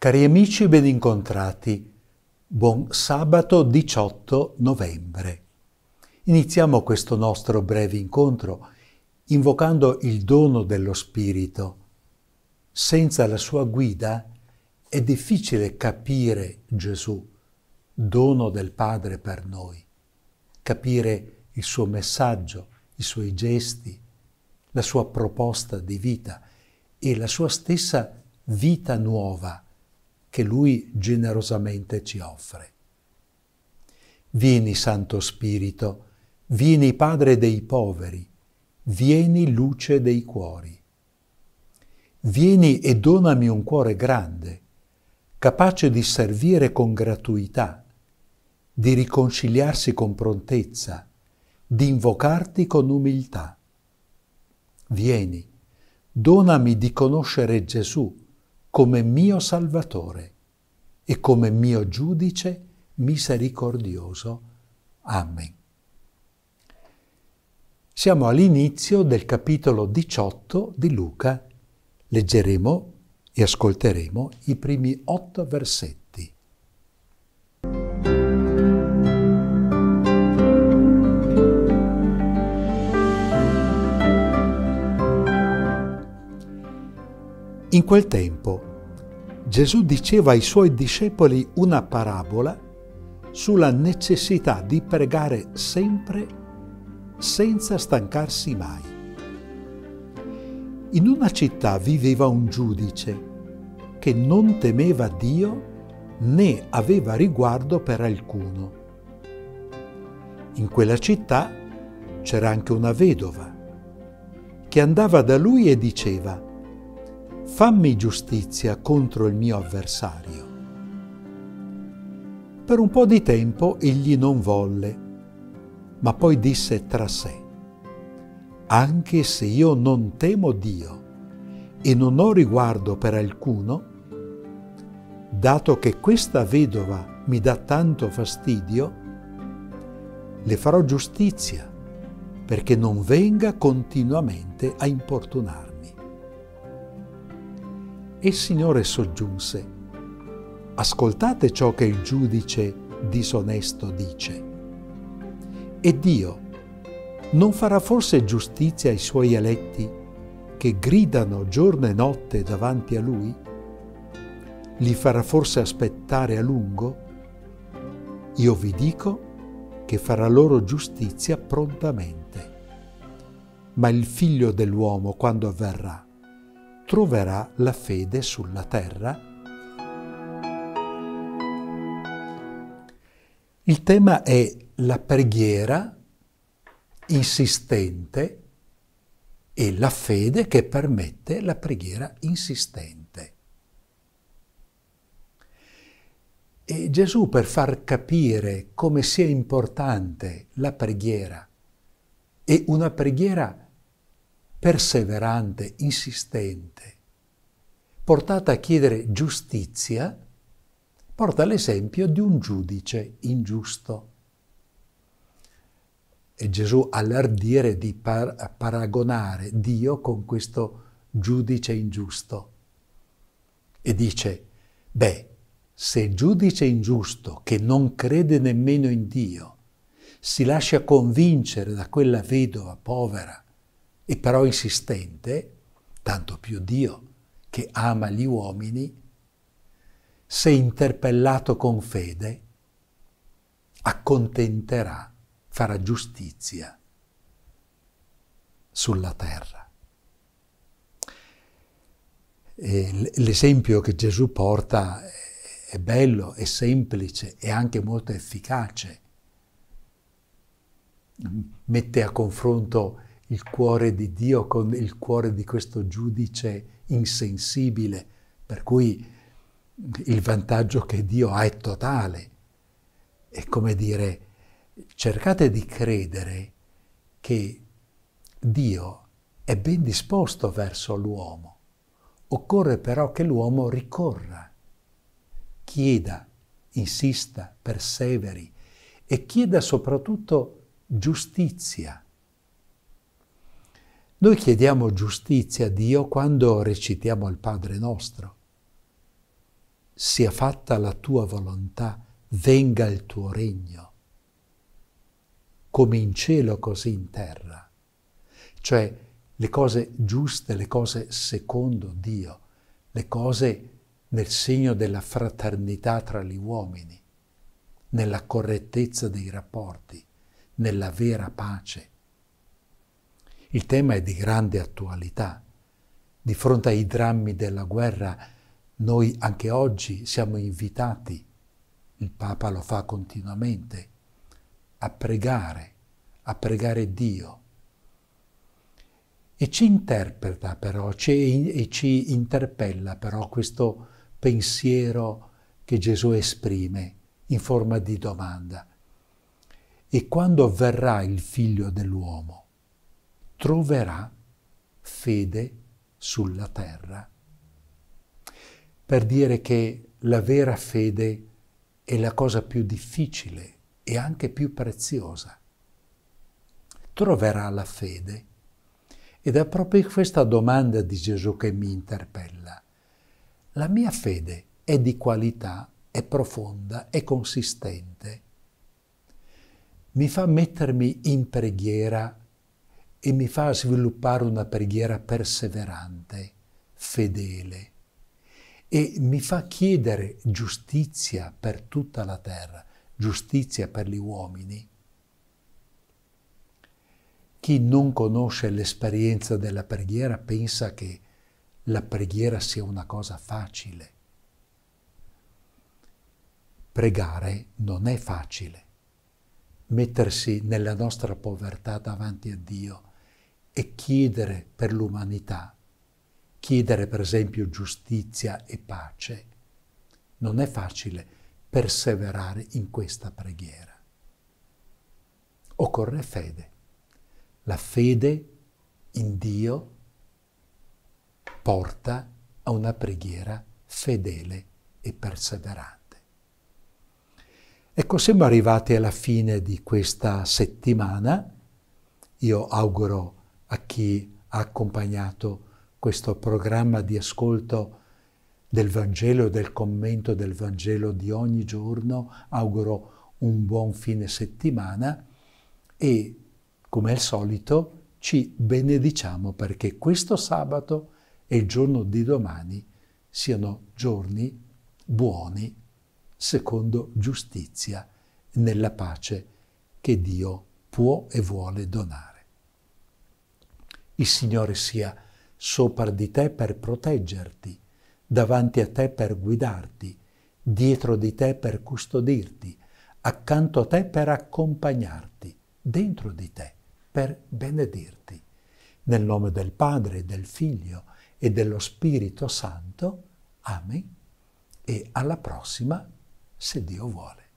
Cari amici, ben incontrati. Buon sabato 18 novembre. Iniziamo questo nostro breve incontro invocando il dono dello Spirito. Senza la sua guida è difficile capire Gesù, dono del Padre per noi, capire il suo messaggio, i suoi gesti, la sua proposta di vita e la sua stessa vita nuova che Lui generosamente ci offre. Vieni, Santo Spirito, vieni Padre dei poveri, vieni luce dei cuori. Vieni e donami un cuore grande, capace di servire con gratuità, di riconciliarsi con prontezza, di invocarti con umiltà. Vieni, donami di conoscere Gesù come mio Salvatore e come mio Giudice misericordioso. Amen. Siamo all'inizio del capitolo 18 di Luca. Leggeremo e ascolteremo i primi 8 versetti. In quel tempo Gesù diceva ai suoi discepoli una parabola sulla necessità di pregare sempre senza stancarsi mai. In una città viveva un giudice che non temeva Dio né aveva riguardo per alcuno. In quella città c'era anche una vedova che andava da lui e diceva: «Fammi giustizia contro il mio avversario». Per un po' di tempo egli non volle, ma poi disse tra sé: «Anche se io non temo Dio e non ho riguardo per alcuno, dato che questa vedova mi dà tanto fastidio, le farò giustizia perché non venga continuamente a importunarmi». E il Signore soggiunse: «Ascoltate ciò che il giudice disonesto dice. E Dio non farà forse giustizia ai suoi eletti che gridano giorno e notte davanti a Lui? Li farà forse aspettare a lungo? Io vi dico che farà loro giustizia prontamente. Ma il Figlio dell'uomo, quando avverrà, troverà la fede sulla terra?» Il tema è la preghiera insistente e la fede che permette la preghiera insistente. E Gesù, per far capire come sia importante la preghiera e una preghiera perseverante, insistente, portata a chiedere giustizia, porta l'esempio di un giudice ingiusto. E Gesù ha l'ardire di paragonare Dio con questo giudice ingiusto. E dice: se il giudice ingiusto, che non crede nemmeno in Dio, si lascia convincere da quella vedova povera e però insistente, tanto più Dio, che ama gli uomini, se interpellato con fede, accontenterà, farà giustizia sulla terra. E l'esempio che Gesù porta è bello, è semplice, è anche molto efficace. Mette a confronto il cuore di Dio con il cuore di questo giudice insensibile, per cui il vantaggio che Dio ha è totale. È come dire: cercate di credere che Dio è ben disposto verso l'uomo. Occorre però che l'uomo ricorra, chieda, insista, perseveri e chieda soprattutto giustizia. Noi chiediamo giustizia a Dio quando recitiamo il Padre nostro. sia fatta la tua volontà, venga il tuo regno, come in cielo così in terra. Cioè le cose giuste, le cose secondo Dio, le cose nel segno della fraternità tra gli uomini, nella correttezza dei rapporti, nella vera pace. Il tema è di grande attualità. Di fronte ai drammi della guerra, noi anche oggi siamo invitati, il Papa lo fa continuamente, a pregare Dio. E ci interpreta però, e ci interpella però questo pensiero che Gesù esprime in forma di domanda. E quando verrà il Figlio dell'uomo, troverà fede sulla terra? Per dire che la vera fede è la cosa più difficile e anche più preziosa. Troverà la fede? Ed è proprio questa domanda di Gesù che mi interpella. La mia fede è di qualità, è profonda, è consistente? Mi fa mettermi in preghiera e mi fa sviluppare una preghiera perseverante, fedele, e mi fa chiedere giustizia per tutta la terra, giustizia per gli uomini. Chi non conosce l'esperienza della preghiera pensa che la preghiera sia una cosa facile. Pregare non è facile. Mettersi nella nostra povertà davanti a Dio e chiedere per l'umanità, chiedere per esempio giustizia e pace, non è facile perseverare in questa preghiera. Occorre fede. La fede in Dio porta a una preghiera fedele e perseverante. Ecco, siamo arrivati alla fine di questa settimana. Io auguro a chi ha accompagnato questo programma di ascolto del Vangelo e del commento del Vangelo di ogni giorno, auguro un buon fine settimana e, come al solito, ci benediciamo perché questo sabato e il giorno di domani siano giorni buoni, secondo giustizia, nella pace che Dio può e vuole donare. Il Signore sia sopra di te per proteggerti, davanti a te per guidarti, dietro di te per custodirti, accanto a te per accompagnarti, dentro di te per benedirti. Nel nome del Padre, del Figlio e dello Spirito Santo. Amen. E alla prossima, se Dio vuole.